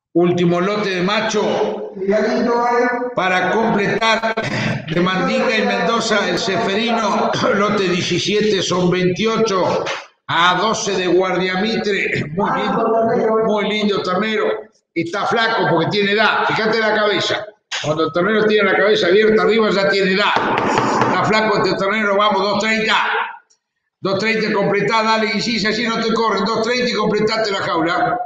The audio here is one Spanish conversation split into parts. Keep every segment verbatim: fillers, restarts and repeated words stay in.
Último lote de macho para completar de Mandinga y Mendoza, el Ceferino, lote diecisiete, son veintiocho a doce de Guardiamitre, muy lindo, muy lindo ternero, está flaco porque tiene edad, fíjate la cabeza, cuando el ternero tiene la cabeza abierta arriba ya tiene edad, está flaco este ternero, vamos, dos treinta, dos treinta completá, dale, y sí, así no te corren, dos treinta y completate la jaula.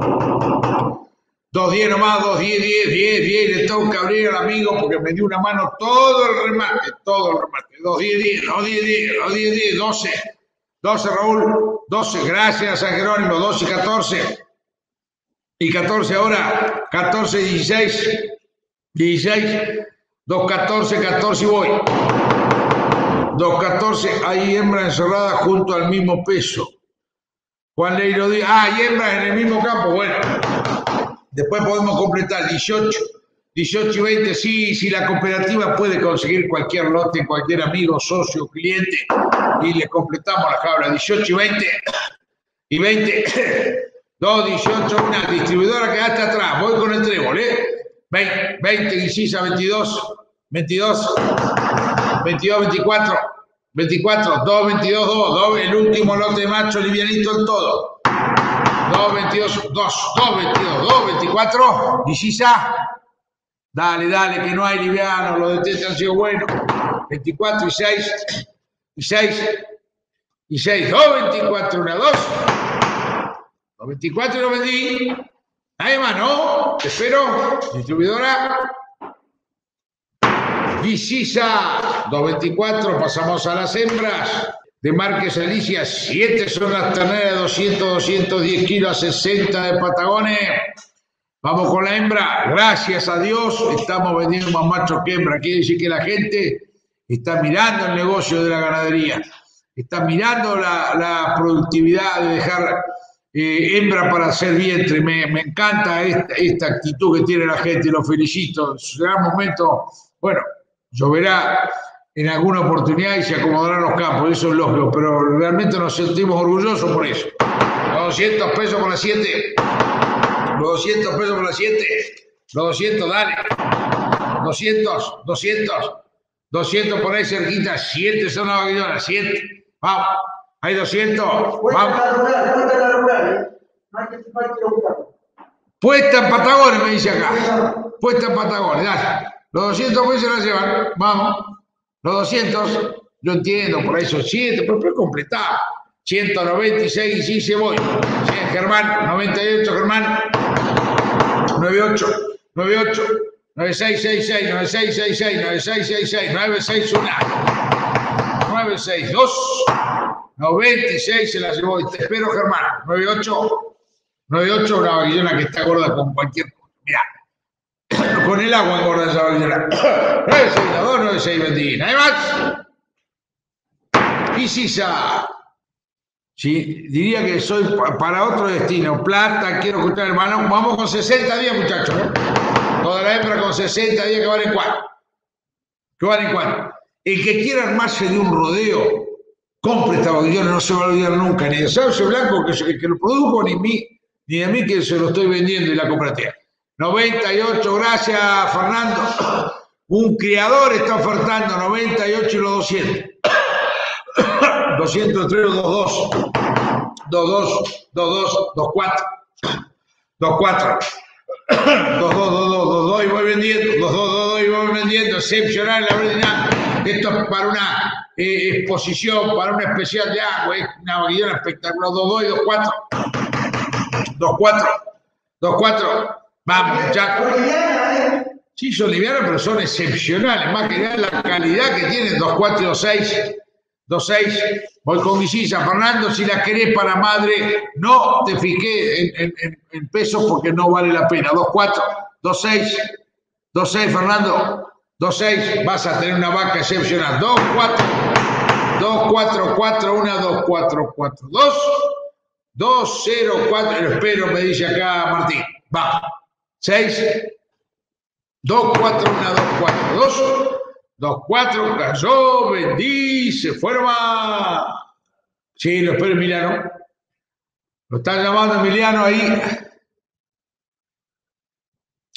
dos diez nomás, dos diez, diez, diez, diez, le toca abrir al amigo porque me dio una mano todo el remate, todo el remate, dos diez, diez, dos diez, diez, dos diez, diez, doce, doce Raúl, doce, gracias a Jerónimo, doce, catorce, y catorce ahora, catorce, dieciséis, dieciséis, dos, catorce, catorce y voy, dos, catorce, hay hembra encerrada junto al mismo peso, Juan Leiro Díaz, ah, hay hembras en el mismo campo, bueno. Después podemos completar dieciocho, dieciocho y veinte, sí, si la cooperativa puede conseguir cualquier lote, cualquier amigo, socio, cliente, y le completamos la jaula, dieciocho y veinte, y veinte, dos, dieciocho, una distribuidora que está atrás, voy con el trébol, ¿eh? veinte, veinte, dieciséis, veintidós, veintidós, veintidós, veinticuatro, veinticuatro, dos, veintidós, dos, dos, el último lote de macho livianito en todo. dos, veintidós, dos, dos, veintidós, dos, veinticuatro, Vicisa, dale, dale, que no hay liviano, los de Tete han sido buenos, veinticuatro y seis, y seis, y seis, dos, veinticuatro, una, dos, dos, veinticuatro y lo vendí, nadie más, ¿no? Te espero, distribuidora, Vicisa, dos, veinticuatro, pasamos a las hembras. De Márquez Alicia, siete son las terneras de doscientos, doscientos diez kilos a sesenta de Patagones. Vamos con la hembra. Gracias a Dios estamos vendiendo más machos que hembra. Quiere decir que la gente está mirando el negocio de la ganadería. Está mirando la, la productividad de dejar eh, hembra para hacer vientre. Me, me encanta esta, esta actitud que tiene la gente y lo felicito. Será un momento, bueno, lloverá en alguna oportunidad y se acomodarán los campos, eso es lógico, pero realmente nos sentimos orgullosos por eso. Los doscientos pesos por las siete, los doscientos pesos por las siete, los doscientos, dale, doscientos, doscientos, doscientos por ahí cerquita, siete son las vaquillonas, siete, vamos, hay doscientos, vamos. Puesta en Patagones, me dice acá, puesta en Patagones, dale, los doscientos pesos la llevan, vamos. Los doscientos, yo entiendo, por ahí son siete, pero puede completar. ciento noventa y seis, sí se voy. cien, Germán, noventa y ocho, Germán. noventa y ocho, noventa y ocho, noventa y seis, sesenta y seis, noventa y seis, sesenta y seis, noventa y seis, sesenta y seis, noventa y seis, uno, noventa y seis, dos, noventa y seis, se la llevó. Te espero, Germán. noventa y ocho, noventa y ocho, una vaquillona que está gorda con cualquier cosa. Mirá. Con el agua engorda esa vaquillona. nueve seis dos, nueve seis vendí. ¿Nada más? Y Sisa. Sí, diría que soy para otro destino. Plata, quiero escuchar, hermano. Vamos con sesenta días, muchachos. ¿eh? Toda la hembra con sesenta días que valen cuatro. Que valen cuatro. El que quiera armarse de un rodeo, compre esta vaquillona, no se va a olvidar nunca. Ni de Sauce Blanco, que, que, que lo produjo, ni, mí, ni de mí que se lo estoy vendiendo y la cooperativa. noventa y ocho, gracias Fernando. Un criador está ofertando noventa y ocho y los doscientos. doscientos tres, dos dos, dos dos, dos cuatro, dos cuatro, dos dos, dos dos, dos dos y voy vendiendo, dos dos, dos dos y voy vendiendo, excepcional la verdad. Esto es para una eh, exposición, para una especial de agua, es una vaquillona espectacular, dos dos y dos cuatro, dos cuatro, dos cuatro. Vamos, muchachos. Sí, son livianas, pero son excepcionales. Más que nada la calidad que tienen. dos cuatro y dos seis. dos seis. Voy con Vicisa. Fernando, si la querés para madre, no te fijé en, en, en, en pesos porque no vale la pena. dos cuatro, dos seis. dos seis, Fernando. dos seis. Vas a tener una vaca excepcional. dos cuatro. dos cuatro cuatro uno, dos cuatro cuatro dos. dos cero cuatro. Espero, me dice acá Martín. Vamos. seis, dos, cuatro, uno, dos, cuatro, dos, dos, cuatro, cayó, vendí, se forma. Sí, lo espero Emiliano. Lo están llamando Emiliano ahí.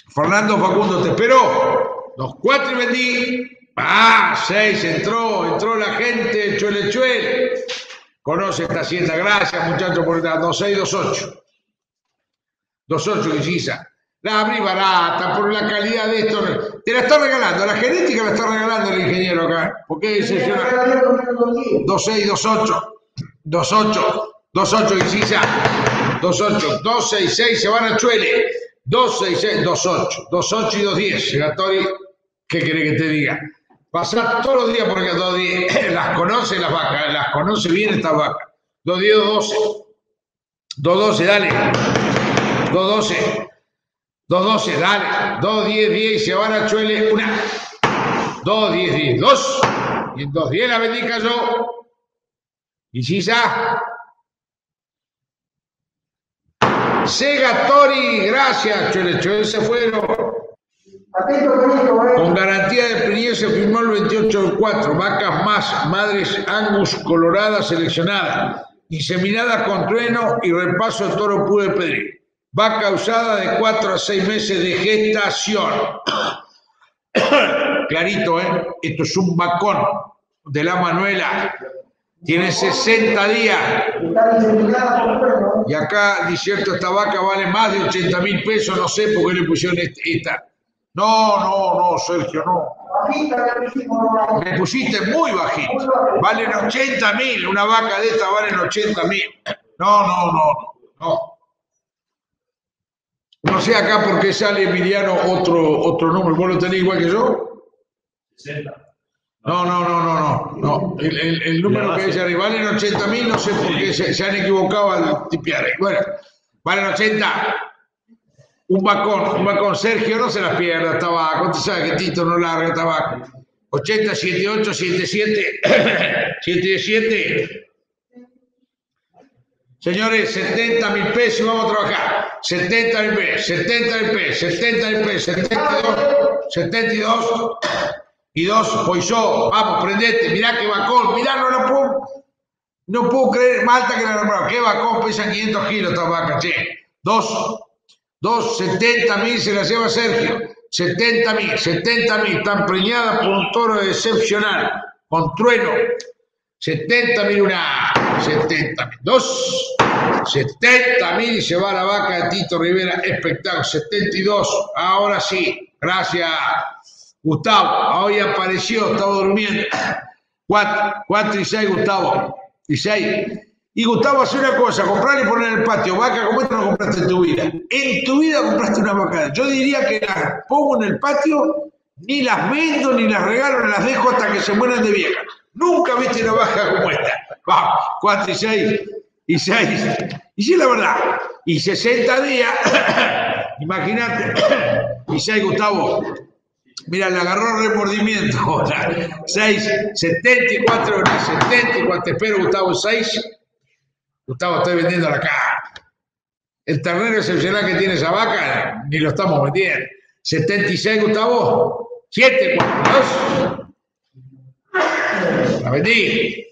Fernando Facundo te esperó. Dos, cuatro y vendí. Ah, seis, entró, entró la gente, chuele, chuele. Conoce esta hacienda. Gracias, muchachos, por estar. Dos, seis, dos, ocho. Dos, ocho, Guilliza. La abrí barata por la calidad de esto. Te la está regalando. La genética la está regalando el ingeniero acá. ¿Por qué es dos, seis, dos, ocho. dos, ocho. dos, ocho, Guilliza. dos, ocho. dos, seis, seis, se van a Chuele. dos, seis, seis, dos, ocho. dos, ocho y dos, diez. Segatori, ¿qué querés que te diga? Pasar todos los días porque dos, diez. Las conoce las vacas. Las conoce bien estas vacas. dos, diez, dos, doce. dos, doce, dale. dos, doce. dos, doce, dale. dos, diez, diez, se van a Chuele. Una. dos, diez, diez, dos. Y en dos, diez la vendí cayó. Y Sisa. Segatori, gracias. Chuele, Chuele se fueron. Con garantía de Pinier se firmó el veintiocho del cuatro. Vacas más, madres Angus coloradas seleccionadas. Inseminadas con trueno y repaso de toro puro de Pedrín. Vaca usada de cuatro a seis meses de gestación. Clarito, ¿eh? Esto es un vacón de la Manuela. Tiene sesenta días. Y acá, cierto, esta vaca vale más de ochenta mil pesos. No sé por qué le pusieron esta. No, no, no, Sergio, no. Me pusiste muy bajito. Valen ochenta mil. Una vaca de esta vale ochenta mil. No, no, no, no. No sé acá por qué sale Emiliano otro, otro número. ¿Vos lo tenés igual que yo? sesenta. No, no, no, no, no. no. El, el, el número que dice arriba valen ochenta mil, no sé por qué se, se han equivocado al tipear. Bueno, valen ochenta. Un vacón, un vacón. Sergio, no se las pierda, tabaco. Tú sabes que Tito no larga tabaco. ochenta, setenta y ocho, setenta y siete, setenta y siete. Señores, setenta mil pesos y vamos a trabajar. setenta mil pesos, setenta mil pesos, setenta mil pesos, setenta y dos, setenta y dos y dos, voy yo. Vamos, prendete. Mirá qué vacón, mirá, no lo puedo, no puedo creer, más alta que la nombrado. Qué vacón, pesan quinientos kilos esta vaca, che. Dos, dos, setenta mil se la lleva Sergio. setenta mil, setenta mil, están preñadas por un toro excepcional, con trueno. setenta mil una, setenta mil dos, setenta mil y se va la vaca de Tito Rivera, espectáculo, setenta y dos, ahora sí, gracias Gustavo, hoy apareció, estaba durmiendo, cuatro, cuatro y seis Gustavo, y seis, y Gustavo hace una cosa, comprar y poner en el patio, vaca como esta no compraste en tu vida, en tu vida compraste una vaca, yo diría que las pongo en el patio, ni las vendo, ni las regalo, ni las dejo hasta que se mueran de vieja. Nunca viste una vaca como esta. Vamos, cuatro y seis, y seis. Y sí, la verdad. Y sesenta días, imagínate. Y seis, Gustavo. Mira, le agarró remordimiento. seis, setenta y cuatro, setenta y cuatro. Te espero, Gustavo, seis. Gustavo, estoy vendiendo la caja. El ternero excepcional que tiene esa vaca, ni lo estamos vendiendo. setenta y seis, Gustavo. siete, cuatro, dos. La vendí.